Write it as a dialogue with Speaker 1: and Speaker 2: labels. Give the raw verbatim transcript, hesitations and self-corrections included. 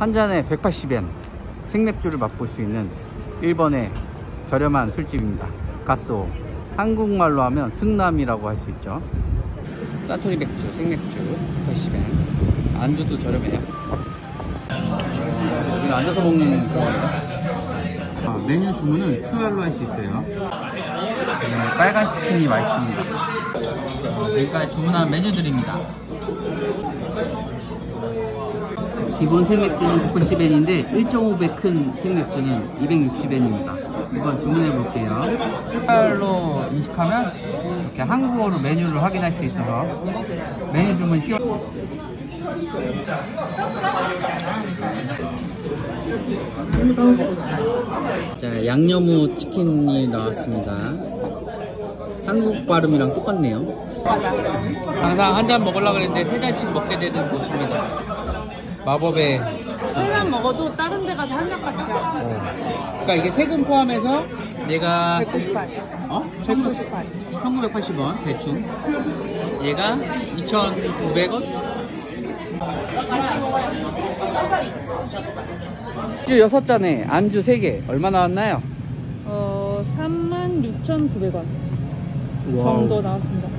Speaker 1: 한 잔에 백팔십 엔 생맥주를 맛볼 수 있는 일본의 저렴한 술집입니다. 가스오. 한국말로 하면 승남이라고 할 수 있죠. 사토리 맥주, 생맥주 백팔십 엔. 안주도 저렴해요. 여기 앉아서 먹는 거예요. 아, 메뉴 주문은 큐알로 할 수 있어요. 네, 빨간 치킨이 맛있습니다. 지금까지 주문한 메뉴들입니다. 기본 생맥주는 백팔십 엔인데 일 점 오 배 큰 생맥주는 이백육십 엔입니다. 이번 주문해 볼게요. 큐알로 인식하면 이렇게 한국어로 메뉴를 확인할 수 있어서 메뉴 주문 쉬워. 자, 양념후 치킨이 나왔습니다. 한국 발음이랑 똑같네요. 항상 한 잔 먹으려고 그랬는데 세 잔씩 먹게 되는 곳입니다. 마법의
Speaker 2: 세 잔 먹어도 다른 데 가서 한 잔값이야.
Speaker 1: 어. 그러니까 이게 세금 포함해서 얘가
Speaker 2: 백구십팔.
Speaker 1: 어?
Speaker 2: 백구십팔.
Speaker 1: 천구백팔십 원 대충. 얘가 이천구백 원. 안주 여섯 잔에 안주 세 개 얼마 나왔나요?
Speaker 2: 어, 삼만 육천구백 원
Speaker 1: 와우.
Speaker 2: 정도 나왔습니다.